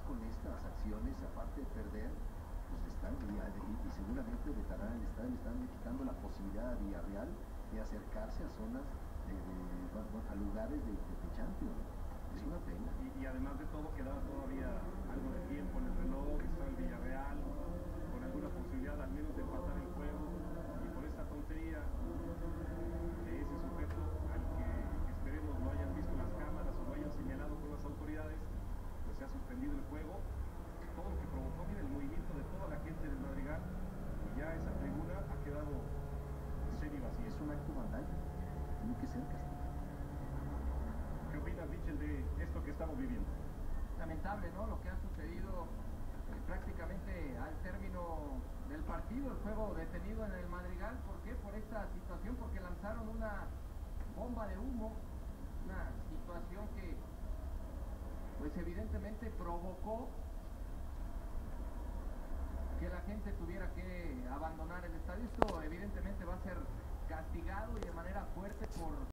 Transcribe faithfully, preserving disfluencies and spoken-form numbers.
con estas acciones, aparte de perder, pues le están, y, y- y seguramente vetarán el estadio, le están quitando la posibilidad a Villarreal de acercarse a zonas, de, de- bueno, a lugares de, de, de Champions. Es una pena. Y, y además de todo quedaba todavía algo de tiempo en el reloj, estaba el Villarreal con alguna posibilidad al menos de empatar el juego, y por esta tontería de ese sujeto al que esperemos lo hayan visto las cámaras o lo hayan señalado con las autoridades, pues se ha suspendido el juego. Todo lo que provocó, mira, el movimiento de toda la gente del Madrigal, y ya esa tribuna ha quedado seria y vacía. Es un acto vandal, tiene que ser castigado. ¿Qué opinas, Michel, de esto que estamos viviendo? Lamentable, ¿no? Lo que ha sucedido eh, prácticamente al término del partido, el juego detenido en el Madrigal. ¿Por qué? Por esta situación, porque lanzaron una bomba de humo, una situación que pues evidentemente provocó que la gente tuviera que abandonar el estadio. Esto evidentemente va a ser castigado y de manera fuerte por